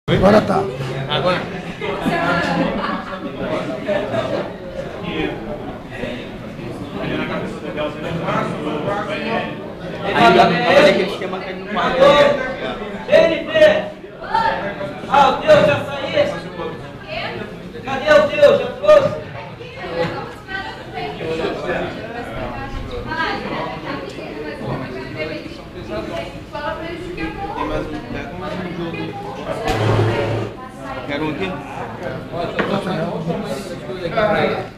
Agora tá. Agora. Aí aquele esquema que ele não pode. GNT! Ah, o teu já saiu? Cadê o teu? Já trouxe? Tem mais um, pega mais um jogo. Quero um aqui? Passa não.